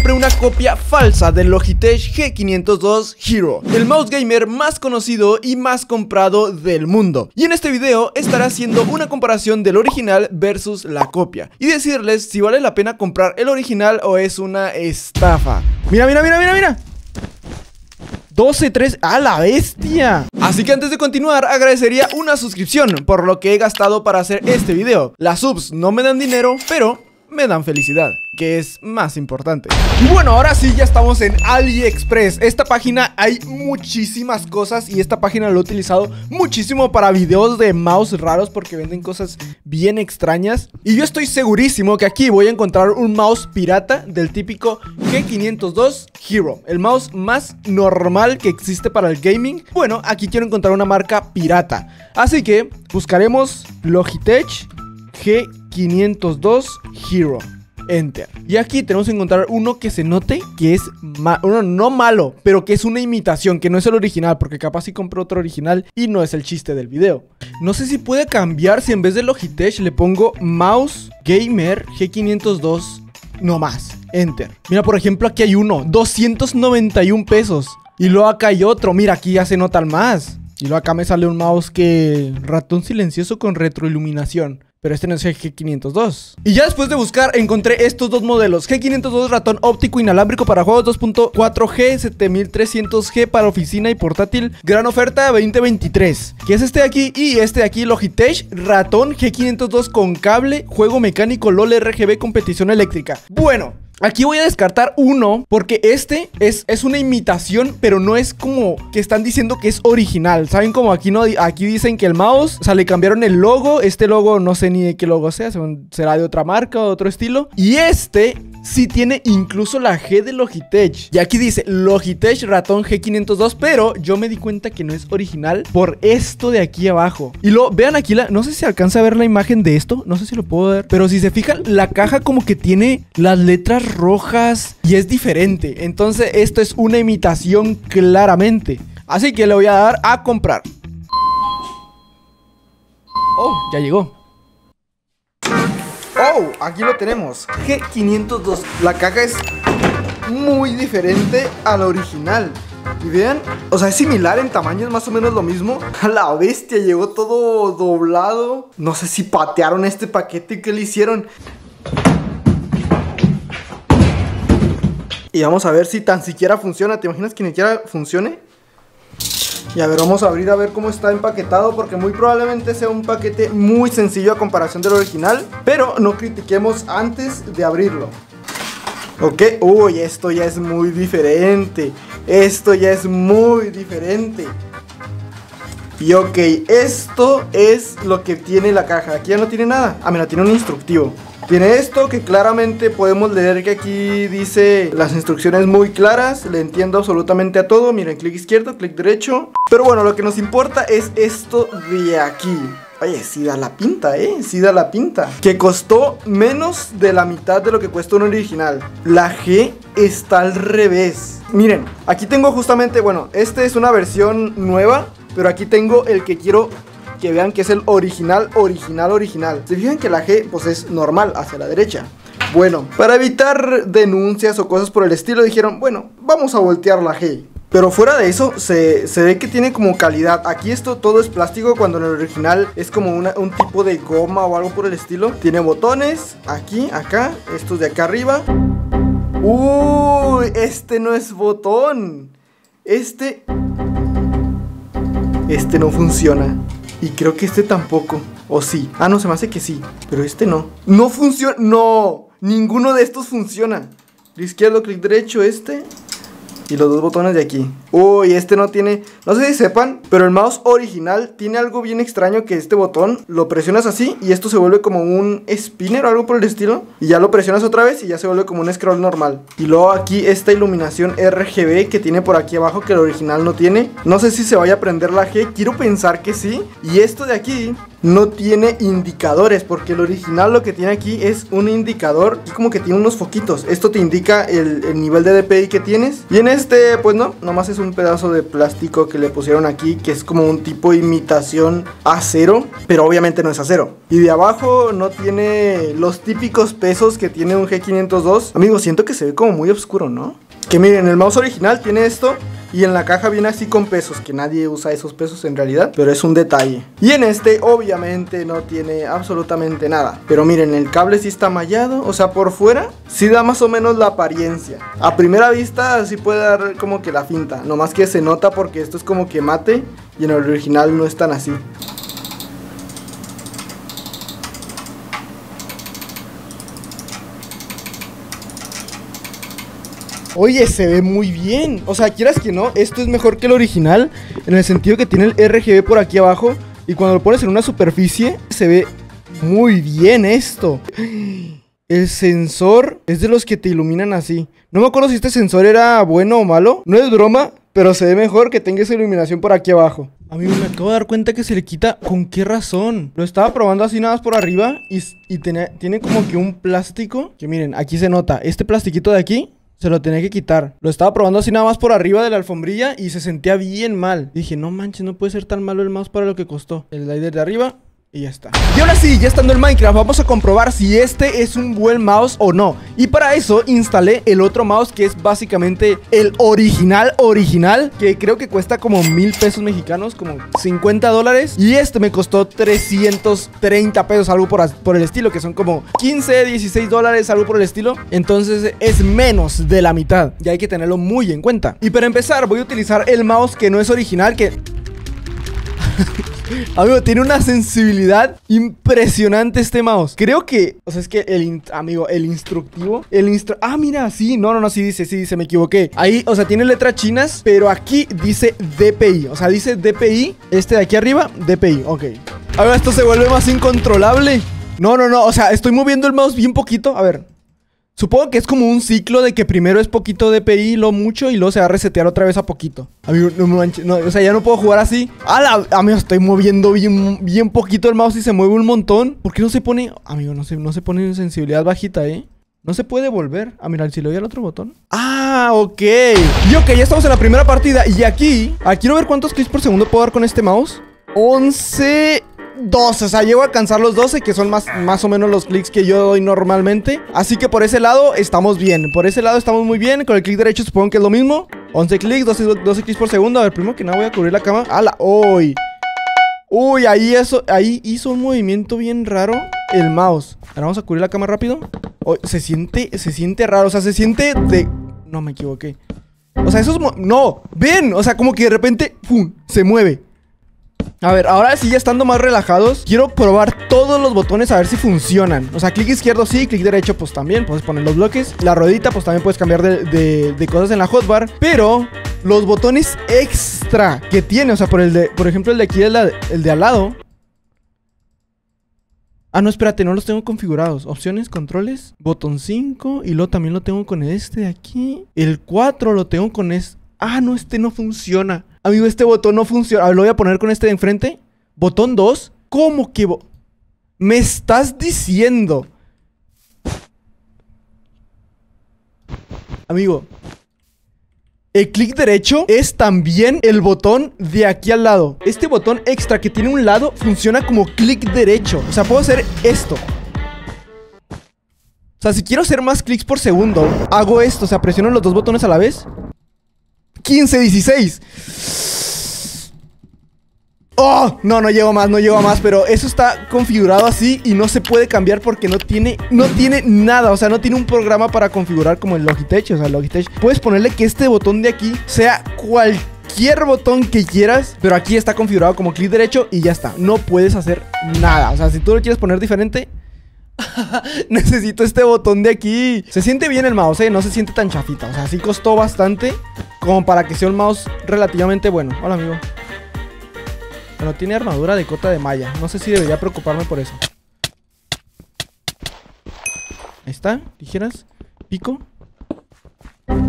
compré una copia falsa del Logitech G502 Hero, el mouse gamer más conocido y más comprado del mundo. Y en este video estaré haciendo una comparación del original versus la copia y decirles si vale la pena comprar el original o es una estafa. Mira, mira, mira, mira, mira. 12.3, ¡a la bestia! Así que antes de continuar agradecería una suscripción por lo que he gastado para hacer este video. Las subs no me dan dinero, pero me dan felicidad, que es más importante. Y bueno, ahora sí ya estamos en AliExpress. Esta página hay muchísimas cosas y esta página lo he utilizado muchísimo para videos de mouse raros porque venden cosas bien extrañas. Y yo estoy segurísimo que aquí voy a encontrar un mouse pirata del típico G502 Hero, el mouse más normal que existe para el gaming. Bueno, aquí quiero encontrar una marca pirata, así que buscaremos Logitech G502 Hero, enter. Y aquí tenemos que encontrar uno que se note que es uno no malo, pero que es una imitación, que no es el original, porque capaz si compro otro original y no es el chiste del video. No sé si puede cambiar si en vez de Logitech le pongo mouse gamer G502 no más, enter. Mira, por ejemplo, aquí hay uno, 291 pesos. Y luego acá hay otro, mira, aquí ya se notan más. Y luego acá me sale un mouse que ratón silencioso con retroiluminación. Pero este no es el G502. Y ya después de buscar encontré estos dos modelos: G502 ratón óptico inalámbrico para juegos 2.4G, 7300G para oficina y portátil. Gran oferta 2023. Que es este de aquí y este de aquí, Logitech ratón G502 con cable, juego mecánico LOL RGB competición eléctrica. Bueno, aquí voy a descartar uno porque este es una imitación, pero no es como que están diciendo que es original. ¿Saben? Como aquí no, aquí dicen que el mouse, o sea, le cambiaron el logo. Este logo no sé ni de qué logo sea, será de otra marca o de otro estilo. Y este sí tiene incluso la G de Logitech. Y aquí dice Logitech ratón G502, pero yo me di cuenta que no es original por esto de aquí abajo. Y luego, vean aquí, no sé si se alcanza a ver la imagen de esto, no sé si lo puedo ver, pero si se fijan, la caja como que tiene las letras rojas y es diferente. Entonces esto es una imitación claramente. Así que le voy a dar a comprar. Oh, ya llegó. Oh, aquí lo tenemos, G502. La caja es muy diferente a la original. Y vean, o sea, es similar en tamaño, es más o menos lo mismo. A la bestia, llegó todo doblado. No sé si patearon este paquete y qué le hicieron. Y vamos a ver si tan siquiera funciona. ¿Te imaginas que ni siquiera funcione? Y a ver, vamos a abrir a ver cómo está empaquetado, porque muy probablemente sea un paquete muy sencillo a comparación del original. Pero no critiquemos antes de abrirlo. Ok, uy, esto ya es muy diferente. Esto ya es muy diferente. Y ok, esto es lo que tiene la caja. Aquí ya no tiene nada. Ah, mira, tiene un instructivo. Tiene esto que claramente podemos leer que aquí dice las instrucciones muy claras. Le entiendo absolutamente a todo. Miren, clic izquierdo, clic derecho. Pero bueno, lo que nos importa es esto de aquí. Oye, sí da la pinta, sí da la pinta. Que costó menos de la mitad de lo que cuesta un original. La G está al revés. Miren, aquí tengo justamente, bueno, este es una versión nueva, pero aquí tengo el que quiero que vean que es el original. Se fijan que la G pues es normal, hacia la derecha. Bueno, para evitar denuncias o cosas por el estilo dijeron, bueno, vamos a voltear la G. Pero fuera de eso, se ve que tiene como calidad. Aquí esto todo es plástico, cuando en el original es como un tipo de goma o algo por el estilo. Tiene botones, aquí, acá, estos de acá arriba. Uy, este no es botón. Este no funciona. Y creo que este tampoco. ¿O sí? Ah, no, se me hace que sí. Pero este no. No funciona. No, ninguno de estos funciona. Clic izquierdo, clic derecho, este. Y los dos botones de aquí. Uy, este no tiene... No sé si sepan, pero el mouse original tiene algo bien extraño, que este botón lo presionas así y esto se vuelve como un spinner o algo por el estilo. Y ya lo presionas otra vez y ya se vuelve como un scroll normal. Y luego aquí esta iluminación RGB que tiene por aquí abajo, que el original no tiene. No sé si se vaya a prender la G, quiero pensar que sí. Y esto de aquí no tiene indicadores, porque el original lo que tiene aquí es un indicador y como que tiene unos foquitos. Esto te indica el nivel de DPI que tienes. Y en este, pues no, nomás es un pedazo de plástico que le pusieron aquí, que es como un tipo de imitación acero, pero obviamente no es acero. Y de abajo no tiene los típicos pesos que tiene un G502. Amigos, siento que se ve como muy oscuro, ¿no? Que miren, el mouse original tiene esto. Y en la caja viene así con pesos, que nadie usa esos pesos en realidad, pero es un detalle. Y en este obviamente no tiene absolutamente nada. Pero miren, el cable sí está mallado, o sea, por fuera sí da más o menos la apariencia. A primera vista sí puede dar como que la finta, nomás que se nota porque esto es como que mate y en el original no es tan así. Oye, se ve muy bien. O sea, quieras que no, esto es mejor que el original, en el sentido que tiene el RGB por aquí abajo. Y cuando lo pones en una superficie, se ve muy bien esto. El sensor es de los que te iluminan así. No me acuerdo si este sensor era bueno o malo. No es broma, pero se ve mejor que tenga esa iluminación por aquí abajo. Amigo, me acabo de dar cuenta que se le quita. ¿Con qué razón? Lo estaba probando así nada más por arriba y tiene como que un plástico. Que miren, aquí se nota. Este plastiquito de aquí se lo tenía que quitar. Lo estaba probando así nada más por arriba de la alfombrilla y se sentía bien mal. Dije, no manches, no puede ser tan malo el mouse para lo que costó. El slider de arriba y ya está. Y ahora sí, ya estando en Minecraft, vamos a comprobar si este es un buen mouse o no. Y para eso instalé el otro mouse, que es básicamente el original, que creo que cuesta como 1000 pesos mexicanos, como 50 dólares. Y este me costó 330 pesos, algo por el estilo, que son como 15, 16 dólares, algo por el estilo. Entonces es menos de la mitad, y hay que tenerlo muy en cuenta. Y para empezar voy a utilizar el mouse que no es original, que... Amigo, tiene una sensibilidad impresionante este mouse. Creo que, o sea, es que el instructivo, ah, mira, sí, no, sí dice, me equivoqué. Ahí, o sea, tiene letras chinas, pero aquí dice DPI. O sea, dice DPI, este de aquí arriba, DPI, ok. A ver, esto se vuelve más incontrolable. No, o sea, estoy moviendo el mouse bien poquito. A ver, supongo que es como un ciclo de que primero es poquito DPI, lo mucho, y luego se va a resetear otra vez a poquito. Amigo, no manches, no, o sea, ya no puedo jugar así. Amigo, estoy moviendo bien poquito el mouse y se mueve un montón. ¿Por qué no se pone? Amigo, no se pone en sensibilidad bajita, No se puede volver. Ah, mira, si le doy al otro botón. Ah, ok. Y ok, ya estamos en la primera partida. Y aquí quiero ver cuántos clics por segundo puedo dar con este mouse. 11... 12, o sea, llego a alcanzar los 12, que son más o menos los clics que yo doy normalmente. Así que por ese lado estamos bien. Por ese lado estamos muy bien. Con el clic derecho supongo que es lo mismo. 11 clics, 12 clics por segundo. A ver, primero que nada voy a cubrir la cama. ¡Hala! ¡Uy! Uy, ahí hizo un movimiento bien raro el mouse. Ahora vamos a cubrir la cama rápido. Oh, se siente raro, o sea, se siente de... No, me equivoqué. O sea, no, ven, o sea, como que de repente ¡pum! Se mueve. A ver, ahora sí, ya estando más relajados, quiero probar todos los botones a ver si funcionan. O sea, clic izquierdo sí, clic derecho pues también. Puedes poner los bloques. La ruedita pues también puedes cambiar de cosas en la hotbar. Pero los botones extra que tiene, o sea, por ejemplo, el de aquí, el de al lado. Ah, no, espérate, no los tengo configurados. Opciones, controles, botón 5. Y luego también lo tengo con este de aquí. El 4 lo tengo con este. Ah, no, este no funciona. Amigo, este botón no funciona. A ver, lo voy a poner con este de enfrente. Botón 2. ¿Cómo que me estás diciendo? Amigo, el clic derecho es también el botón de aquí al lado. Este botón extra que tiene un lado funciona como clic derecho. O sea, puedo hacer esto. O sea, si quiero hacer más clics por segundo, hago esto. O sea, presiono los dos botones a la vez. 15, 16. Oh, no llego más, pero eso está configurado así y no se puede cambiar porque no tiene nada, o sea, no tiene un programa para configurar como el Logitech. O sea, el Logitech puedes ponerle que este botón de aquí sea cualquier botón que quieras, pero aquí está configurado como clic derecho y ya está, no puedes hacer nada. O sea, si tú lo quieres poner diferente, necesito este botón de aquí. Se siente bien el mouse, no se siente tan chafita. O sea, sí costó bastante como para que sea un mouse relativamente bueno. Hola, amigo. Pero tiene armadura de cota de malla. No sé si debería preocuparme por eso. Ahí está, tijeras, pico.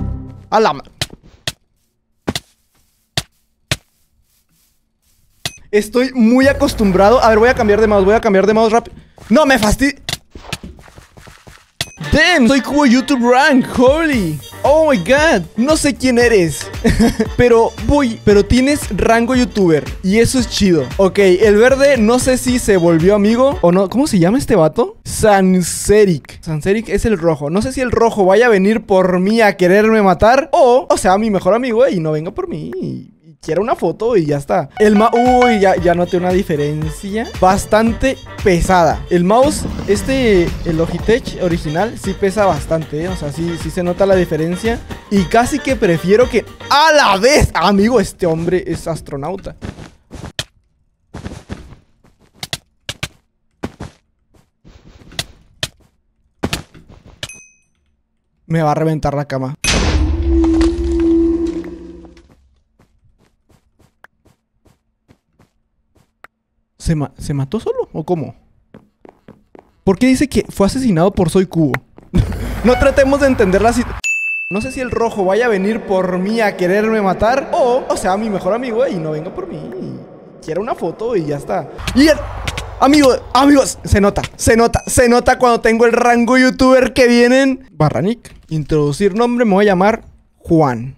¡A la Estoy muy acostumbrado. A ver, voy a cambiar de mouse rápido. No, me fastidio. Damn, soy Cubo YouTube Rank, holy. Oh my god, no sé quién eres. pero tienes rango youtuber y eso es chido. Ok, el verde no sé si se volvió amigo o no. ¿Cómo se llama este vato? Sanseric. Sanseric es el rojo. No sé si el rojo vaya a venir por mí a quererme matar o sea, mi mejor amigo y no venga por mí y quiero una foto y ya está. Uy, ya noté una diferencia bastante pesada. El mouse, el Logitech original, sí pesa bastante, ¿eh? O sea, sí se nota la diferencia. Y casi que prefiero que... ¡A la vez! Amigo, este hombre es astronauta. Me va a reventar la cama. ¿Se mató solo? ¿O cómo? ¿Por qué dice que fue asesinado por Soy Cubo? No tratemos de entender la situación. No sé si el rojo vaya a venir por mí a quererme matar o sea, mi mejor amigo y no venga por mí y quiera una foto y ya está. Y amigos, se nota cuando tengo el rango youtuber que vienen. Barranic, introducir nombre, me voy a llamar Juan.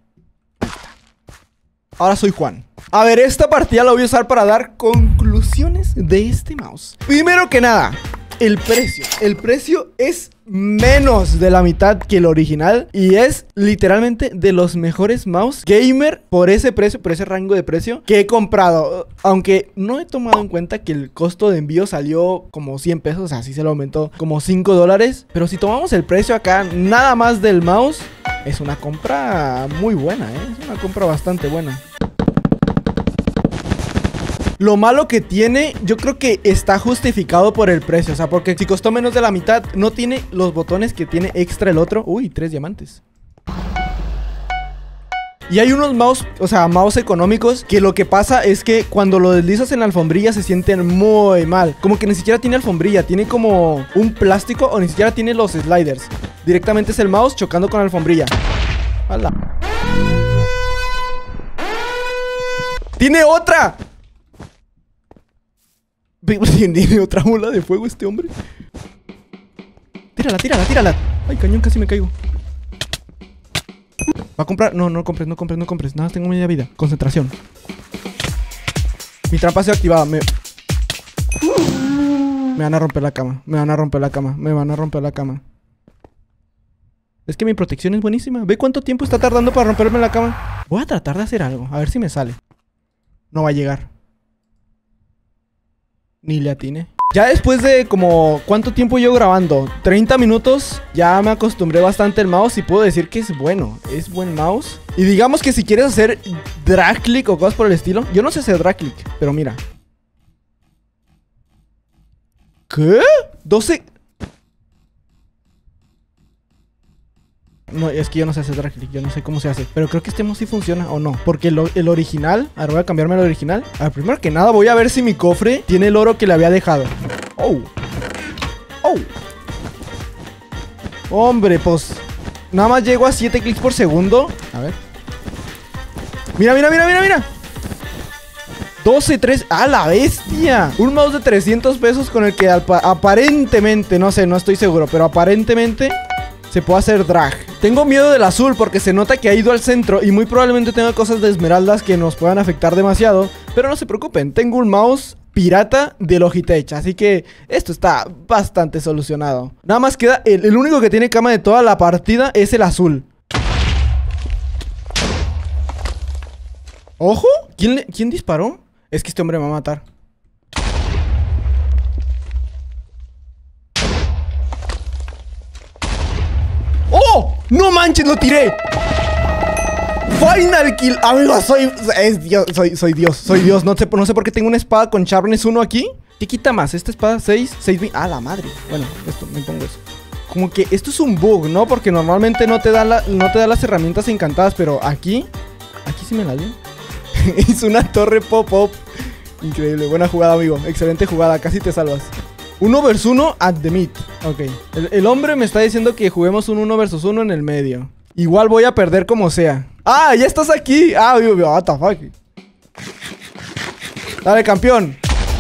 Ahora soy Juan. A ver, esta partida la voy a usar para dar conclusiones de este mouse. Primero que nada, el precio. El precio es menos de la mitad que el original y es literalmente de los mejores mouse gamer por ese precio, por ese rango de precio que he comprado. Aunque no he tomado en cuenta que el costo de envío salió como 100 pesos, o sea, sí se lo aumentó como 5 dólares. Pero si tomamos el precio acá, nada más del mouse, es una compra muy buena, ¿eh? Es una compra bastante buena. Lo malo que tiene, yo creo que está justificado por el precio. O sea, porque si costó menos de la mitad, no tiene los botones que tiene extra el otro. Uy, 3 diamantes. Y hay unos mouse, o sea, mouse económicos, que lo que pasa es que cuando lo deslizas en la alfombrilla se sienten muy mal. Como que ni siquiera tiene alfombrilla, tiene como un plástico o ni siquiera tiene los sliders. Directamente es el mouse chocando con la alfombrilla. ¡Hala! ¡Tiene otra! ¿Tiene otra bola de fuego este hombre? Tírala. Ay, cañón, casi me caigo. Va a comprar. No compres. Nada más tengo media vida. Concentración. Mi trampa ha sido activada. Me van a romper la cama. Es que mi protección es buenísima. Ve cuánto tiempo está tardando para romperme la cama. Voy a tratar de hacer algo. A ver si me sale. No va a llegar. Ni le atine. Ya después de como... ¿Cuánto tiempo llevo grabando? 30 minutos. Ya me acostumbré bastante al mouse y puedo decir que es bueno. Es buen mouse. Y digamos que si quieres hacer drag click o cosas por el estilo. Yo no sé hacer drag click, pero mira. ¿Qué? 12... No, es que yo no sé hacer drag click, yo no sé cómo se hace. Pero creo que este mouse sí funciona o no. Porque el original, ahora voy a cambiarme al original. A ver, primero que nada voy a ver si mi cofre tiene el oro que le había dejado. Oh. Hombre, pues nada más llego a 7 clics por segundo. A ver. Mira. 12, 3, ¡a la bestia! Un mouse de 300 pesos con el que aparentemente, no sé, no estoy seguro, pero aparentemente se puede hacer drag. Tengo miedo del azul porque se nota que ha ido al centro y muy probablemente tenga cosas de esmeraldas que nos puedan afectar demasiado. Pero no se preocupen, tengo un mouse pirata de Logitech, así que esto está bastante solucionado. Nada más queda, el único que tiene cama de toda la partida es el azul. ¡Ojo! ¿Quién disparó? Es que este hombre me va a matar. ¡Oh! ¡No manches! ¡Lo tiré! ¡Final kill! Amigos, soy Dios. No sé por qué tengo una espada con Sharpness 1 aquí. ¿Qué quita más? Esta espada 6 ¡ah, la madre! Bueno, esto, me pongo eso. Como que esto es un bug, ¿no? Porque normalmente no te da las herramientas encantadas. Pero aquí sí me la dio. Hizo una torre pop-up. Increíble, buena jugada, amigo. Excelente jugada, casi te salvas. 1 vs 1 at the mid. Ok, el hombre me está diciendo que juguemos un 1 vs 1 en el medio. Igual voy a perder como sea. ¡Ah, ya estás aquí! ¡Ah, what the fuck! Dale, campeón.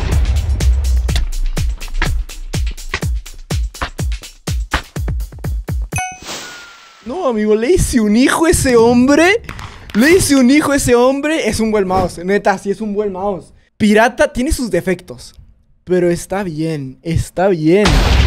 No, amigo, le hice un hijo a ese hombre. Le hice un hijo a ese hombre. Es un buen mouse. Neta, sí es un buen mouse. Pirata tiene sus defectos, pero está bien, está bien.